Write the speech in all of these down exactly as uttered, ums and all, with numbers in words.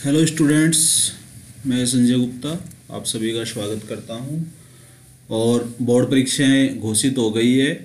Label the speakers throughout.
Speaker 1: Hello students, मैं संजय गुप्ता आप सभी का स्वागत करता हूं। और बोर्ड परीक्षाएं घोषित हो गई है।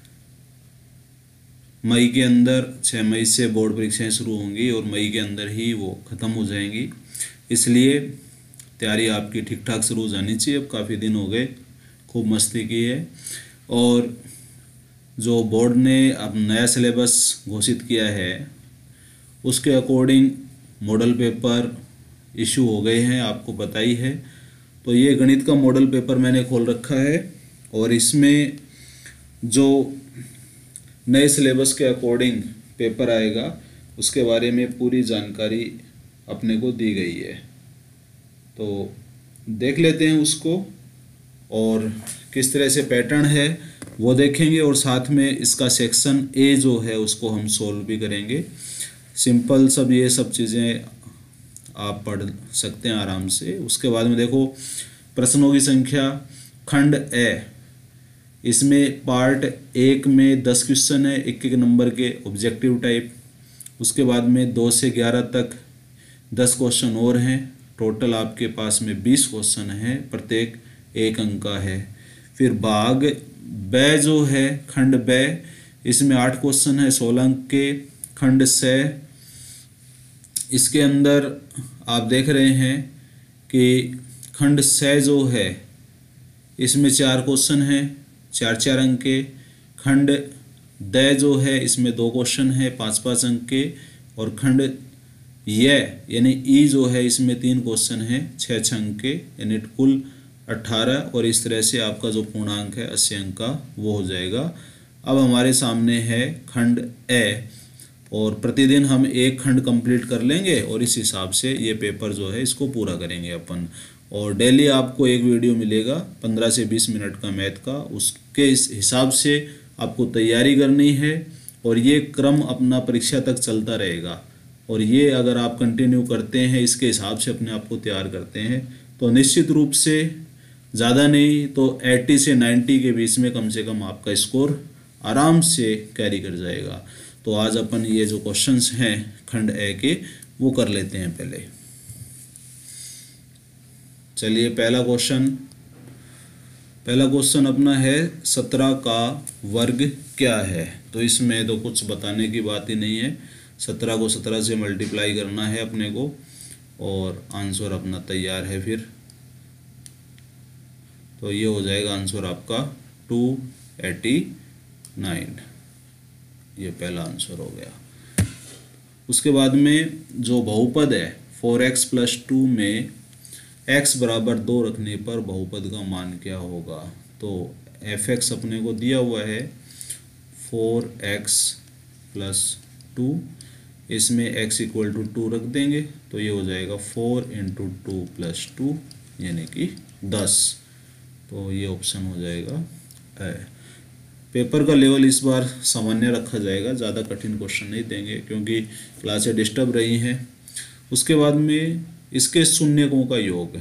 Speaker 1: मई के अंदर छः मई से बोर्ड परीक्षाएं शुरू होंगी और मई के अंदर ही वो ख़त्म हो जाएंगी। इसलिए तैयारी आपकी ठीक ठाक शुरू हो जानी चाहिए। अब काफ़ी दिन हो गए, खूब मस्ती की है। और जो बोर्ड ने अब नया सिलेबस घोषित किया है उसके अकॉर्डिंग मॉडल पेपर इशू हो गए हैं, आपको पता ही है। तो ये गणित का मॉडल पेपर मैंने खोल रखा है और इसमें जो नए सिलेबस के अकॉर्डिंग पेपर आएगा उसके बारे में पूरी जानकारी अपने को दी गई है। तो देख लेते हैं उसको और किस तरह से पैटर्न है वो देखेंगे, और साथ में इसका सेक्शन ए जो है उसको हम सोल्व भी करेंगे। सिंपल सब ये सब चीज़ें आप पढ़ सकते हैं आराम से। उसके बाद में देखो प्रश्नों की संख्या खंड ए, इसमें पार्ट एक में दस क्वेश्चन है, एक एक नंबर के ऑब्जेक्टिव टाइप। उसके बाद में दो से ग्यारह तक दस क्वेश्चन और हैं। टोटल आपके पास में बीस क्वेश्चन हैं, प्रत्येक एक अंक का है। फिर भाग ब जो है खंड ब, इसमें आठ क्वेश्चन है, सोलह अंक के। खंड से इसके अंदर आप देख रहे हैं कि खंड से जो है इसमें चार क्वेश्चन हैं, चार चार अंक के। खंड द जो है इसमें दो क्वेश्चन है, पाँच पाँच अंक के। और खंड ये यानी ई जो है इसमें तीन क्वेश्चन है, छः छः अंक के, यानी कुल अट्ठारह। और इस तरह से आपका जो पूर्णांक है अस्सी अंक का वो हो जाएगा। अब हमारे सामने है खंड ए और प्रतिदिन हम एक खंड कंप्लीट कर लेंगे और इस हिसाब से ये पेपर जो है इसको पूरा करेंगे अपन। और डेली आपको एक वीडियो मिलेगा पंद्रह से बीस मिनट का मैथ का, उसके इस हिसाब से आपको तैयारी करनी है। और ये क्रम अपना परीक्षा तक चलता रहेगा। और ये अगर आप कंटिन्यू करते हैं, इसके हिसाब से अपने आप को तैयार करते हैं, तो निश्चित रूप से ज़्यादा नहीं तो अस्सी से नब्बे के बीच में कम से कम आपका स्कोर आराम से कैरी कर जाएगा। तो आज अपन ये जो क्वेश्चंस हैं खंड ए के वो कर लेते हैं पहले। चलिए पहला क्वेश्चन पहला क्वेश्चन अपना है सत्रह का वर्ग क्या है। तो इसमें तो कुछ बताने की बात ही नहीं है। सत्रह को सत्रह से मल्टीप्लाई करना है अपने को और आंसर अपना तैयार है। फिर तो ये हो जाएगा आंसर आपका टू एटी नाइन। ये पहला आंसर हो गया। उसके बाद में जो बहुपद है फोर एक्स प्लस टू में x बराबर दो रखने पर बहुपद का मान क्या होगा। तो एफ एक्स अपने को दिया हुआ है फोर एक्स प्लस टू, इसमें x इक्वल टू टू रख देंगे तो ये हो जाएगा four into two plus two यानी कि दस। तो ये ऑप्शन हो जाएगा है। पेपर का लेवल इस बार सामान्य रखा जाएगा, ज़्यादा कठिन क्वेश्चन नहीं देंगे क्योंकि क्लासें डिस्टर्ब रही हैं। उसके बाद में इसके शून्यकों का योग,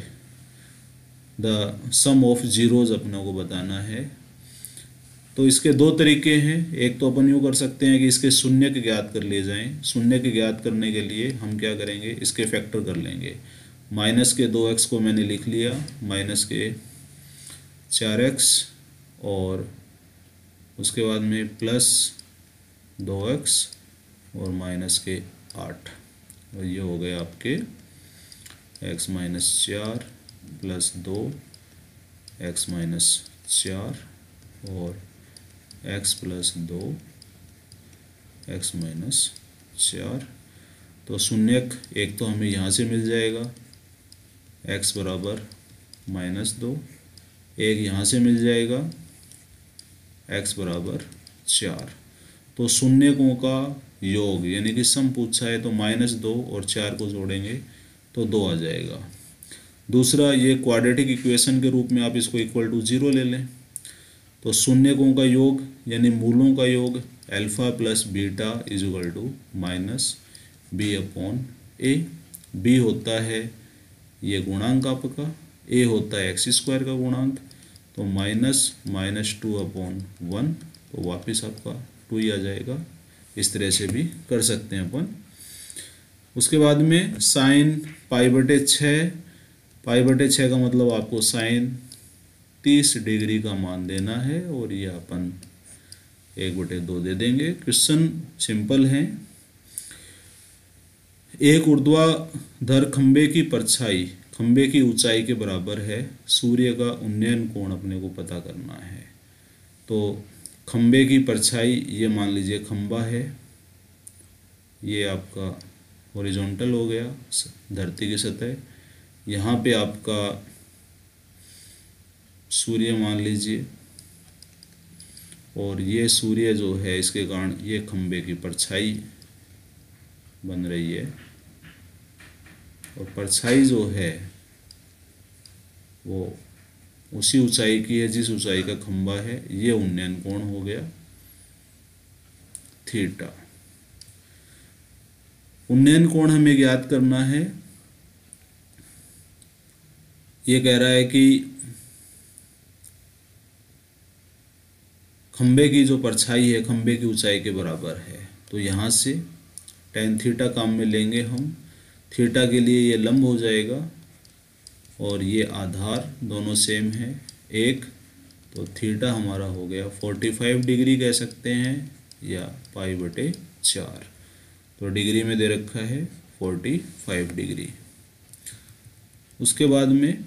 Speaker 1: द सम ऑफ जीरोज अपने को बताना है। तो इसके दो तरीके हैं। एक तो अपन यूँ कर सकते हैं कि इसके शून्य के ज्ञात कर लिए जाएं। शून्य के ज्ञात करने के लिए हम क्या करेंगे, इसके फैक्टर कर लेंगे। माइनस के दो एक्स को मैंने लिख लिया, माइनस के चार एक्स और उसके बाद में प्लस दो एक्स और माइनस के आठ। और ये हो गए आपके एक्स माइनस चार प्लस दो एक्स माइनस चार और एक्स प्लस दो एक्स माइनस चार। तो शून्यक एक तो हमें यहाँ से मिल जाएगा एक्स बराबर माइनस दो, एक यहाँ से मिल जाएगा x बराबर चार। तो शून्यकों का योग यानी कि सम पूछा है तो माइनस दो और चार को जोड़ेंगे तो दो आ जाएगा। दूसरा, ये क्वाड्रेटिक इक्वेशन के रूप में आप इसको इक्वल टू जीरो ले लें। तो शून्यकों का योग यानी मूलों का योग alpha plus beta is equal to minus b upon a. B होता है ये गुणांक आपका, ए होता है एक्स स्क्वायर का गुणांक। तो minus minus two upon one, तो वापस आपका टू ही आ जाएगा। इस तरह से भी कर सकते हैं अपन। उसके बाद में साइन पाई बटे छः, पाई बटे छः का मतलब आपको साइन तीस डिग्री का मान देना है और ये अपन एक बटे दो दे देंगे। क्वेश्चन सिंपल है। एक ऊर्ध्वाधर खंबे की परछाई खंबे की ऊंचाई के बराबर है, सूर्य का उन्नयन कोण अपने को पता करना है। तो खंबे की परछाई, ये मान लीजिए खंबा है, ये आपका हॉरिजॉन्टल हो गया धरती की सतह, यहाँ पे आपका सूर्य मान लीजिए, और ये सूर्य जो है इसके कारण ये खंबे की परछाई बन रही है, और परछाई जो है वो उसी ऊंचाई की है जिस ऊंचाई का खंबा है। ये उन्नयन कोण हो गया थीटा। उन्नयन कोण हमें ज्ञात करना है। ये कह रहा है कि खंबे की जो परछाई है खंबे की ऊंचाई के बराबर है, तो यहाँ से टेन थीटा काम में लेंगे हम। थीटा के लिए ये लंब हो जाएगा और ये आधार, दोनों सेम है एक, तो थीटा हमारा हो गया पैंतालीस डिग्री कह सकते हैं या पाई बटे चार। तो डिग्री में दे रखा है पैंतालीस डिग्री। उसके बाद में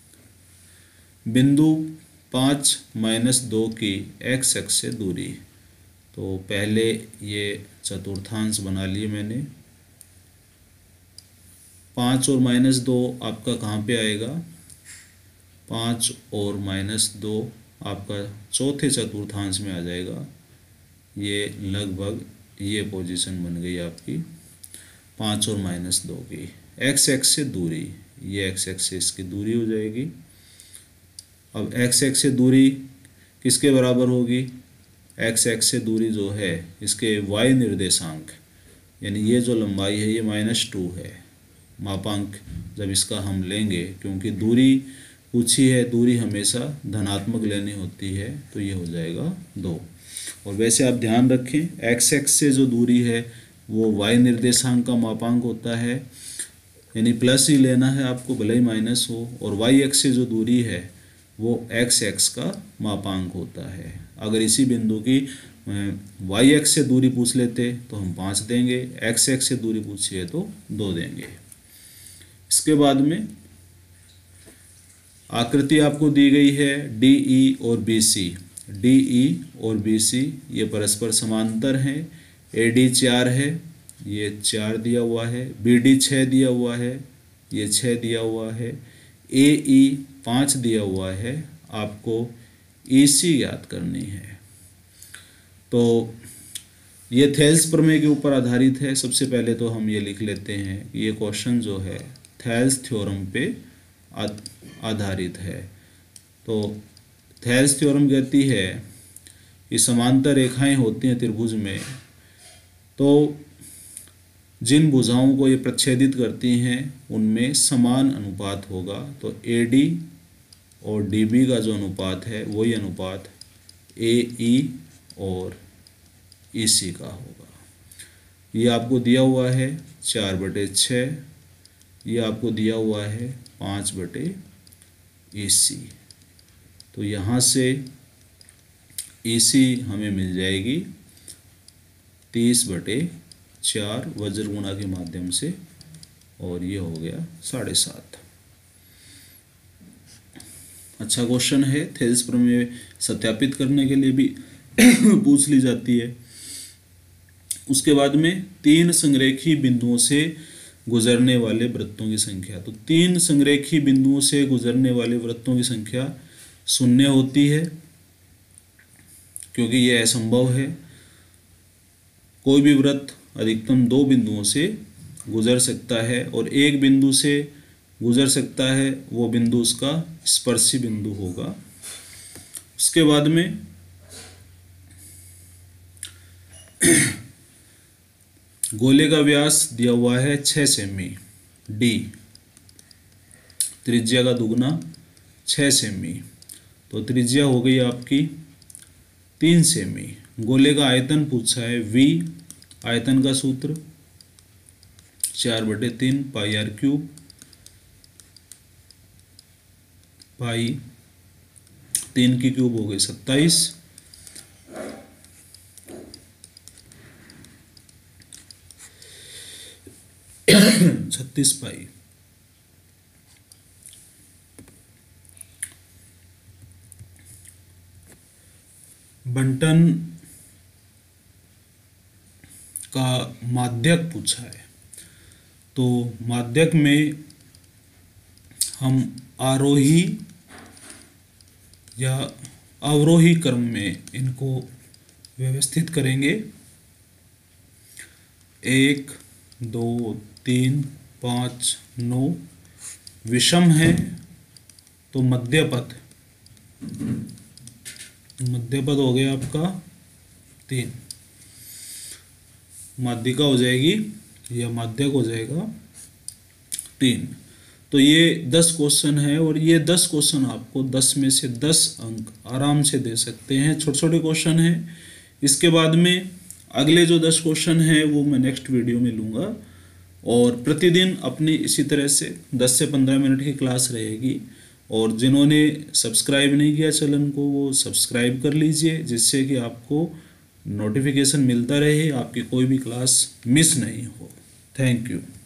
Speaker 1: बिंदु पाँच माइनस दो की एक्स एक्स से दूरी, तो पहले ये चतुर्थांश बना लिए मैंने। पाँच और माइनस दो आपका कहाँ पे आएगा, पाँच और माइनस दो आपका चौथे चतुर्थांश में आ जाएगा। ये लगभग ये पोजीशन बन गई आपकी पाँच और माइनस दो की। एक्स एक्स से दूरी, ये एक्स एक्स से इसकी दूरी हो जाएगी। अब एक्स एक्स से दूरी किसके बराबर होगी, एक्स एक्स से दूरी जो है इसके वाई निर्देशांक, यानी ये जो लंबाई है ये माइनस टू है मापांक जब इसका हम लेंगे, क्योंकि दूरी पूछी है, दूरी हमेशा धनात्मक लेनी होती है, तो ये हो जाएगा दो। और वैसे आप ध्यान रखें एक्स एक्स से जो दूरी है वो वाई निर्देशांक का मापांक होता है, यानी प्लस ही लेना है आपको भले ही माइनस हो, और वाई एक्स से जो दूरी है वो एक्स एक्स का मापांक होता है। अगर इसी बिंदु की वाई एक्स से दूरी पूछ लेते तो हम पाँच देंगे, एक्स एक्स से दूरी पूछी है तो दो देंगे। इसके बाद में आकृति आपको दी गई है डी ई और बी सी। डी ई और बी सी ये परस्पर समांतर हैं। ए डी चार है, ये चार दिया हुआ है, बी डी छः दिया हुआ है, ये छः दिया हुआ है, ए ई पाँच दिया हुआ है, आपको ई सी ज्ञात करनी है। तो ये थेल्स प्रमेय के ऊपर आधारित है। सबसे पहले तो हम ये लिख लेते हैं ये क्वेश्चन जो है थेल्स थ्योरम पे आधारित है। तो थेल्स थ्योरम कहती है कि समांतर रेखाएं होती हैं त्रिभुज में, तो जिन भुजाओं को ये प्रच्छेदित करती हैं उनमें समान अनुपात होगा। तो ए डी और डी बी का जो अनुपात है वही अनुपात ए ई और ई सी का होगा। ये आपको दिया हुआ है चार बटे छः, ये आपको दिया हुआ है पाँच बटे ई सी। तो यहाँ से ई सी हमें मिल जाएगी तीस बटे चार वज्र गुणा के माध्यम से, और ये हो गया साढ़े सात। अच्छा क्वेश्चन है, थेल्स प्रमेय सत्यापित करने के लिए भी पूछ ली जाती है। उसके बाद में तीन संरेखी बिंदुओं से गुजरने वाले वृत्तों की संख्या। तो तीन संरेखी बिंदुओं से गुजरने वाले वृत्तों की संख्या शून्य होती है, क्योंकि यह असंभव है। कोई भी वृत्त अधिकतम दो बिंदुओं से गुजर सकता है, और एक बिंदु से गुजर सकता है, वो बिंदु उसका स्पर्शी बिंदु होगा। उसके बाद में गोले का व्यास दिया हुआ है छः सेमी, डी त्रिज्या का दुगना छः सेमी, तो त्रिज्या हो गई आपकी तीन सेमी। गोले का आयतन पूछा है वी, आयतन का सूत्र चार बटे तीन पाई आर क्यूब, पाई तीन की क्यूब हो गई सत्ताईस, छत्तीस पाई। बंटन का माध्यक पूछा है, तो माध्यक में हम आरोही या अवरोही क्रम में इनको व्यवस्थित करेंगे। एक, दो, तीन, पाँच, नौ, विषम है तो मध्यपद, मध्यपद हो गया आपका तीन, माध्यिका हो जाएगी या माध्यक हो जाएगा तीन। तो ये दस क्वेश्चन है और ये दस क्वेश्चन आपको दस में से दस अंक आराम से दे सकते हैं। छोटे छोटे क्वेश्चन हैं। इसके बाद में अगले जो दस क्वेश्चन हैं वो मैं नेक्स्ट वीडियो में लूँगा। और प्रतिदिन अपनी इसी तरह से दस से पंद्रह मिनट की क्लास रहेगी। और जिन्होंने सब्सक्राइब नहीं किया चैनल को वो सब्सक्राइब कर लीजिए, जिससे कि आपको नोटिफिकेशन मिलता रहे, आपकी कोई भी क्लास मिस नहीं हो। Thank you.